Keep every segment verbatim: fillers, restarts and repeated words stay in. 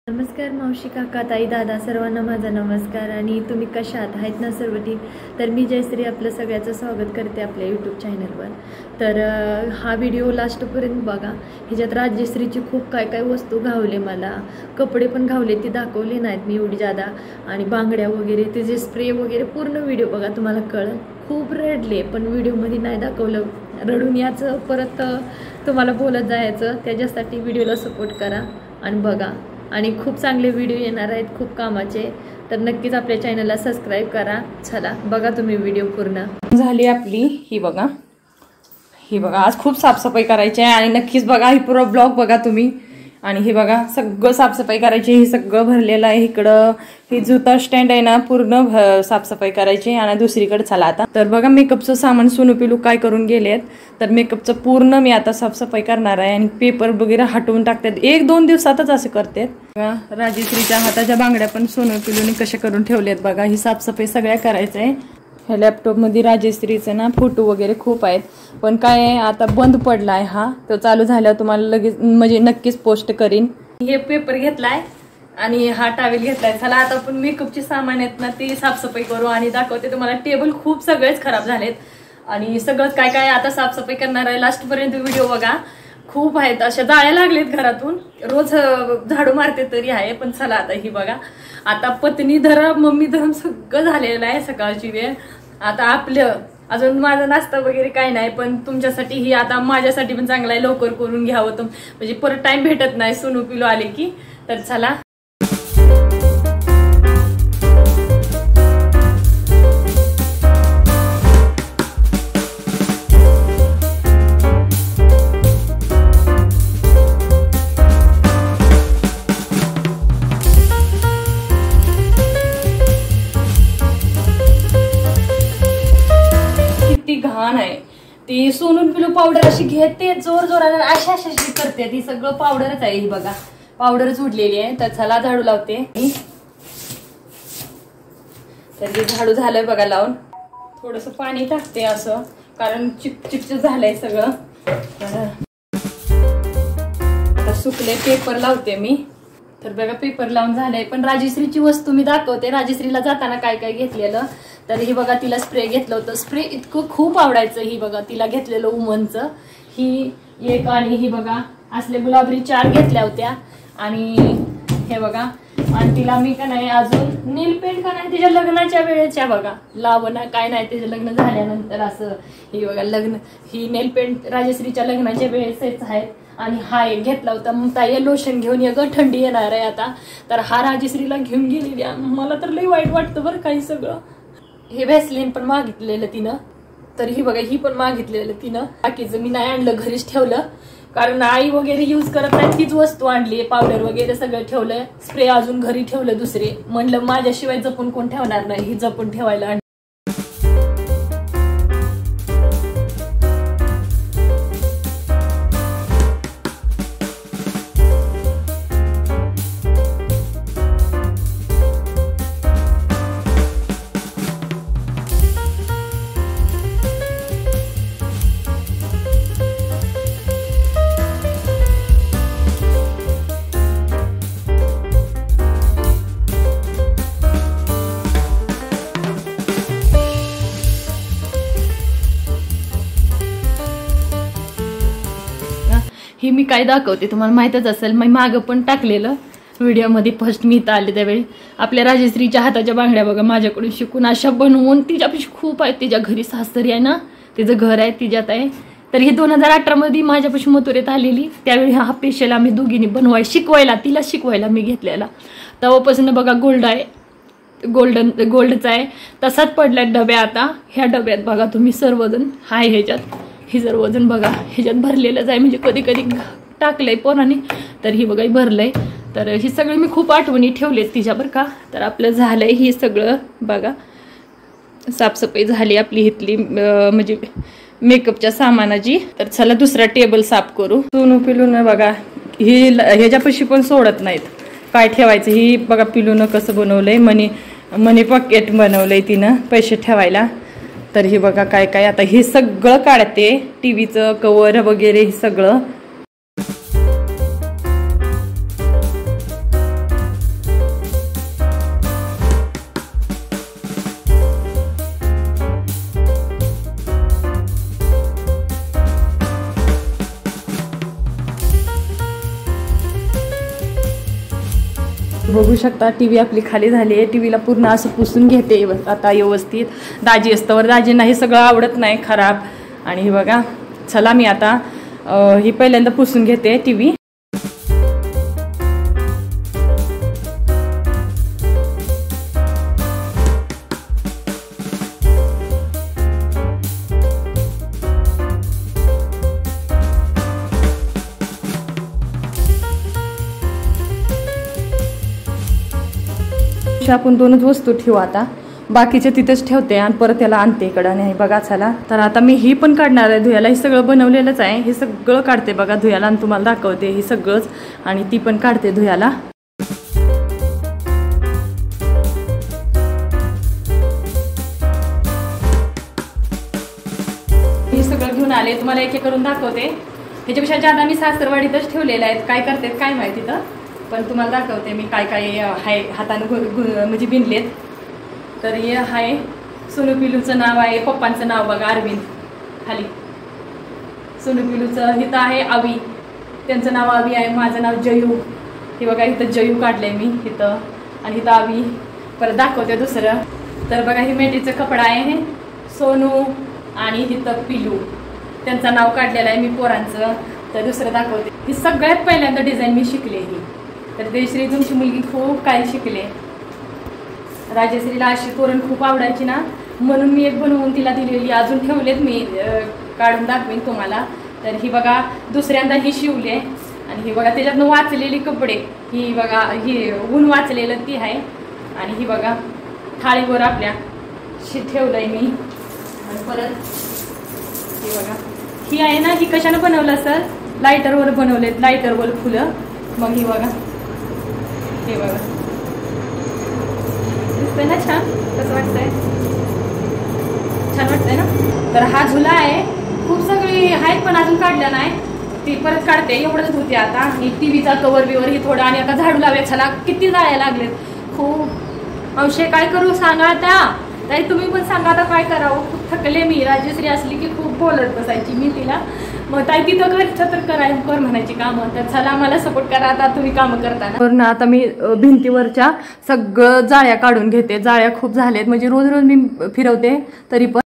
नमस्कार मावशी, काका, ताई, दादा, सर्वांना माझा नमस्कार. आणि तुम्ही कशा आहात आहेत ना सर्व ठीक. तर मी जयश्री आपलं सगळ्याचं स्वागत करते आपल्या यूट्यूब चॅनलवर. तर हा व्हिडिओ लास्टपर्यंत बघा. ह्याच्यात राजश्रीची खूप काय काय वस्तू घावले, मला कपडे पण घावले, ती दाखवले नाहीत मी एवढी जादा. आणि बांगड्या वगैरे, त्याचे स्प्रे वगैरे पूर्ण व्हिडिओ बघा, तुम्हाला कळेल. खूप रडले पण व्हिडिओमध्ये नाही दाखवलं. रडून याचं परत तुम्हाला बोलत जायचं, त्याच्यासाठी व्हिडिओला सपोर्ट करा आणि बघा. आणि खूप चांगले व्हिडिओ येणार आहेत, खूप कामाचे. तर नक्कीच आपल्या चॅनलला सबस्क्राईब करा. चला बघा तुम्ही व्हिडिओ पूर्ण. झाली आपली ही बघा, ही बघा. आज खूप साफसफाई करायची आहे आणि नक्कीच बघा ही पूर्ण ब्लॉग बघा तुम्ही. आणि हे बघा सगळं साफसफाई करायची, हे सगळं भरलेलं आहे. इकडं हे जुता स्टँड आहे ना, पूर्ण साफसफाई करायची. आणि दुसरीकडे चला आता. तर बघा मेकअपचं सामान सोनू पिलू काय करून गेलेत. तर मेकअपचं पूर्ण मी आता साफसफाई करणार आहे आणि पेपर वगैरे हटवून टाकतात. एक दोन दिवसातच असं करतात. बघा राजश्रीच्या हाताच्या बांगड्या पण सोनू पिलूने कशा करून ठेवल्यात बघा. ही साफसफाई सगळ्या करायचं आहे. ह्या लॅपटॉपमध्ये राजश्रीचे ना फोटो वगैरे खूप आहेत, पण काय आहे आता बंद पडला आहे हा. तो चालू झाल्यावर तुम्हाला लगेच म्हणजे नक्कीच पोस्ट करीन. हे पेपर घेतलाय आणि हा टावेल घेतलाय. चला आता आपण मेकअपचे सामान आहेत ना ती साफसफाई करू आणि दाखवते तुम्हाला. टेबल खूप सगळेच खराब झालेत आणि सगळंच काय काय आता साफसफाई करणार आहे. लास्ट पर्यंत व्हिडिओ बघा. खूप आहेत, अशा जाळ्या लागलेत घरातून, रोज झाडू मारते तरी आहे. पण चला आता ही बघा. आता पत्नी धरम मम्मी धरम सगळं झालेलं आहे. सकाळची वेळ आता आपलं अजून माझा नाश्ता वगैरे काही नाही, पण तुमच्यासाठी ही आता माझ्यासाठी पण चांगला आहे. लवकर करून घ्यावं तर म्हणजे परत टाइम भेटत नाही सोनू पिलू आले की. तर चला घाण आहे. ती सोनून पिलू पावडर अशी घेते जोर जोराने अशा अशी करते. ती सगळं पावडरच आहे. ही बघा पावडरच उडलेली आहे. तर चला झाडू लावते. तर ते झाडू झालंय बघा लावून. थोडस पाणी टाकते असं, कारण चिपचिपच झालंय सगळं. आता सुकले पेपर लावते मी. तर बघा पेपर लावून झालंय. पण राजश्रीची वस्तू मी दाखवते. राजश्रीला जाताना काय काय घेतलेलं. तर ही बघा तिला स्प्रे घेतलं होतं. स्प्रे इतकं खूप आवडायचं. ही बघा तिला घेतलेलं उमनचं ही एक. आणि ही बघा असले गुलाबरी चार घेतल्या होत्या. आणि हे बघा. आणि तिला मी का नाही अजून नील पेंट का नाही तिच्या लग्नाच्या वेळेच्या बघा लावणं काय नाही, तिचं लग्न झाल्यानंतर असं. ही बघा लग्न ही नेल पेंट राजश्रीच्या लग्नाच्या वेळेसच आहेत. आणि हा एक घेतला होता. मग ताई लोशन घेऊन ये ग, थंडी येणार आहे आता. तर हा राजश्रीला घेऊन गेलेली. मला तर लई वाईट वाटतं बरं काही सगळं. हे व्हॅसलीन पण मागितलेलं तिनं. तर ही बघा ही पण मागितलेलं तिनं. बाकीचं मी नाही आणलं, घरीच ठेवलं. कारण आई वगैरे यूज करत नाही, तीच वस्तू आणली. पावडर वगैरे सगळं ठेवलंय. स्प्रे अजून घरी ठेवलं दुसरे. म्हणलं माझ्याशिवाय जपून कोण ठेवणार नाही, ही जपून ठेवायला. हे मी काय दाखवते तुम्हाला माहितच असेल. मी मागं पण टाकलेलं व्हिडिओमध्ये. फर्स्ट मी इथं आले त्यावेळी आपल्या राजश्रीच्या हाताच्या बांगड्या बघा माझ्याकडून शिकून अशा बनवून. तिच्यापाशी खूप आहेत. तिच्या घरी सासरी आहे ना, तिचं घर आहे तिच्यात आहे. तर ही दोन हजार अठरा मध्ये माझ्यापाशी मथुरेत आलेली. त्यावेळी हा स्पेशल आम्ही दोघींनी बनवाय शिकवायला तिला शिकवायला मी घेतलेला. तेव्हापासून बघा गोल्ड आहे, गोल्डन गोल्डचा आहे. तसाच पडलाय डब्या. आता ह्या डब्यात बघा तुम्ही सर्वजण हाय ह्याच्यात. हे जर वजन बघा ह्याच्यात भरलेलंच आहे, म्हणजे कधी कधी टाकलंय पोराने. तर ही बघा भरलंय. तर ही सगळी मी खूप आठवणी ठेवलेत तिच्या बरं का. तर आपलं झालंय ही सगळं बघा. साफसफाई झाली आपली इथली म्हणजे मेकअपच्या सामानाची. तर चला दुसरा टेबल साफ करू. सोनू पिलून बघा ही ह्याच्यापाशी पण सोडत नाहीत काय ठेवायचं. ही बघा पिलून कसं बनवलंय. मनी मनी पॉकेट बनवलंय तिनं पैसे ठेवायला. तर हे बघा काय काय आता हे सगळं काढते, टीव्हीचं कव्हर वगैरे हे सगळं. बघू शकता टीव्ही आपली खाली झाली आहे. टीव्हीला पूर्ण असं पुसून घेते आता व्यवस्थित. दाजी असतं दाजींना हे सगळं आवडत नाही खराब. आणि हे बघा चला मी आता ही पहिल्यांदा पुसून घेते टीव्ही. आपण दोनच वस्तू ठेवू आता. बाकीचे तिथेच ठेवते आणि परत त्याला आणते इकडं. आणि बघा चला तर आता मी ही पण काढणार आहे धुयाला. हे सगळं बनवलेलंच आहे. हे सगळं काढते बघा धुयाला आणि तुम्हाला दाखवते हे सगळंच. आणि ती पण काढते धुयाला. हे सगळं घेऊन आले तुम्हाला एक एक करून दाखवते. ह्याच्यापेक्षा ज्यादा मी सासरवाडीतच ठेवलेलं आहे. काय करते काय माहिती तर पण तुम्हाला दाखवते मी काय काय आहे हाताने म्हणजे बिनलेत. तर हे आहे सोनू पिलूचं नाव आहे. पप्पांचं नाव बघा अरविंद खाली. सोनू पिलूचं इथं आहे आवी. त्यांचं नाव आवी आहे. माझं नाव जयू. हे बघा इथं जयू काढलंय मी इथं. आणि इथं आवी. परत दाखवते दुसरं. तर बघा ही मेंढीचं कपडा आहे सोनू. आणि इथं पिलू त्यांचं नाव काढलेलं आहे मी पोरांचं. तर दुसरं दाखवते. ही सगळ्यात पहिल्यांदा डिझाईन मी शिकले ही. तर जयश्री तुमची मुलगी खूप काय शिकले. राजश्रीला अशी तोरण खूप आवडायची ना म्हणून मी एक बनवून तिला दिलेली. अजून ठेवलेत मी काढून दाखवेन तुम्हाला. तर ही बघा दुसऱ्यांदा ही शिवले. आणि ही बघा त्याच्यातनं वाचलेली कपडे. ही बघा ही ऊन वाचलेलं ती आहे. आणि ही बघा थाळीवर आपल्या शी ठेवलंय मी. आणि परत ही बघा ही आहे ना ही कशानं बनवलं सर लायटरवर बनवलेत. लायटरवर फुलं. मग ही बघा हे बघा दिसतंय ना छान. कसं वाटतंय छान वाटतंय ना. तर हा झुला आहे. खूप सगळी आहेत पण अजून काढल्या नाही. ती परत काढते एवढंच होते आता. आणि टीव्हीचा कवर बिवर ही थोडं. आणि आता झाडू लावायला किती जाळ्या लागलेत खूप. अंशे काय करू सांगा आता. ताई तुम्ही पण सांगा आता काय करावं. खूप थकले मी. राजश्री असली की खूप बोलत बसायची मी तिला. मग ताई तिथं करायचं तर कराय कर म्हणायची कामं. तर चला मला सपोर्ट करा आता तुम्ही कामं करताना. ना आता मी भिंतीवरच्या सगळं जाळ्या काढून घेते. जाळ्या खूप झाल्यात म्हणजे रोज रोज मी फिरवते तरी पण.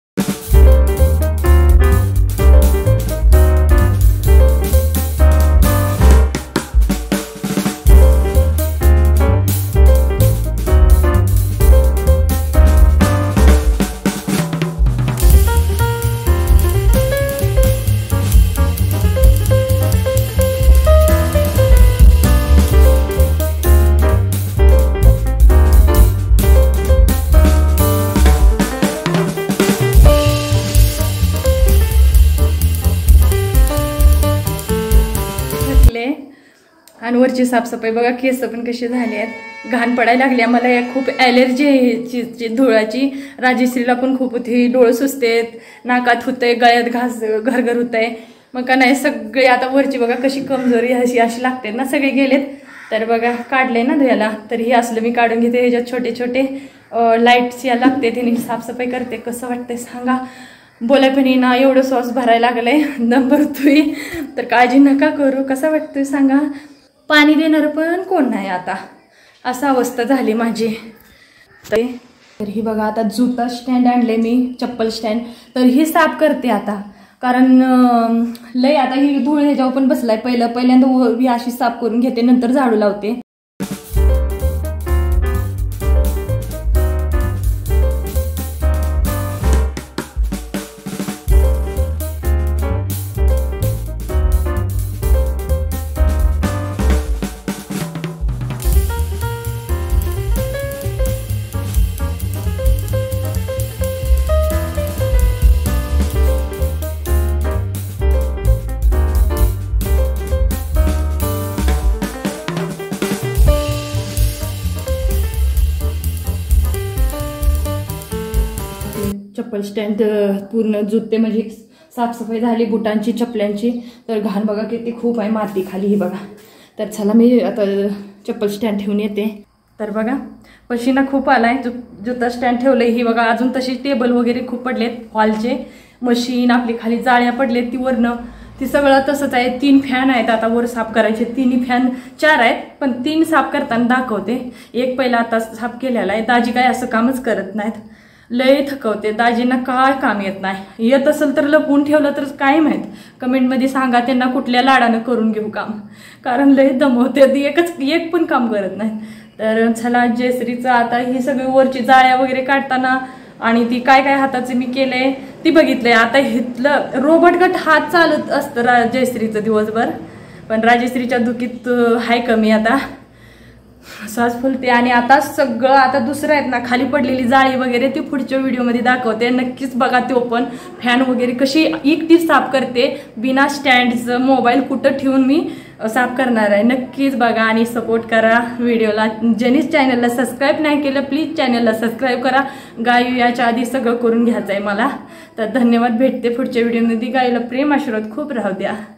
आणि वरची साफसफाई बघा. केस पण कशी झाली आहेत. घाण पडायला लागली. मला या खूप ॲलर्जी आहे ची धुळाची. राजश्रीला पण खूप होती. डोळे सुचतेत. नाकात होतंय. गळ्यात घास घरघर होतंय. मग का नाही सगळे आता वरची बघा कशी कमजोरी अशी अशी लागते ना. सगळे गेलेत. तर बघा काढले ना धुयाला. तर हे असलं मी काढून घेते. ह्याच्यात छोटे छोटे लाईट्स या लागते. तिने साफसफाई करते. कसं वाटतंय सांगा. बोलाय पण ना एवढं सॉस भरायला लागलंय. दम भरतोय. तर काळजी नका करू. कसं वाटतोय सांगा. पाणी देणार पण कोण नाही आता. असा अवस्था झाली माझी. तर ही बघा आता जुता स्टँड आणले मी. चप्पल स्टँड. तर ही साफ करते आता. कारण लय आता ही धूळ ह्याच्यावर पण बसलाय. पहिलं पहिल्यांदा ही अशी साफ करून घेते नंतर झाडू लावते. चप्पल स्टँड पूर्ण जुते म्हणजे साफसफाई झाली बुटांची चपल्यांची. तर घाण बघा किती खूप आहे माती खाली ही बघा. तर चला मी आता चप्पल स्टँड ठेवून येते. तर बघा पशिना खूप आलाय. जु जुता स्टँड ठेवलंय. ही बघा अजून तशी टेबल वगैरे खूप पडलेत. हॉलचे मशीन आपली खाली जाळ्या पडलेत ती वरनं ती सगळं तसंच आहे. तीन फॅन आहेत आता वर साफ करायचे, तिन्ही फॅन चार आहेत पण तीन साफ करताना दाखवते. एक पहिला आता साफ केलेला आहे. दाजी काय असं कामच करत नाहीत, लय थकवते. दाजींना काय काम येत नाही, येत असेल तर लपवून ठेवलं तर काय माहीत. कमेंटमध्ये सांगा त्यांना कुठल्या लाडानं करून घेऊ काम, कारण लय दमवते, एकच एक पण काम करत नाही. तर चला जयश्रीचं आता ही सगळी वरची जाळ्या वगैरे काढताना आणि ती काय काय हाताचे मी केले ती बघितलंय. आता हिथलं रोबोट गट हात चालत असतं जयश्रीचं दिवसभर, पण राजश्रीच्या दुखीत हाय कमी आता श्वास फुलते. आणि आता सगळं आता दुसरं आहेत ना खाली पडलेली जाळी वगैरे ती पुढच्या व्हिडिओमध्ये दाखवते, नक्कीच बघा. तो पण फॅन वगैरे कशी एकटी साफ करते बिना स्टँडचं, मोबाईल कुठं ठेवून मी साफ करणार आहे, नक्कीच बघा आणि सपोर्ट करा व्हिडिओला. ज्यांनीच चॅनलला सबस्क्राईब नाही केलं प्लीज चॅनलला सबस्क्राईब करा. गाय याच्या आधी सगळं करून घ्यायचं आहे मला. तर धन्यवाद, भेटते पुढच्या व्हिडिओमध्ये. गायला प्रेम आशीर्वाद खूप राहू द्या.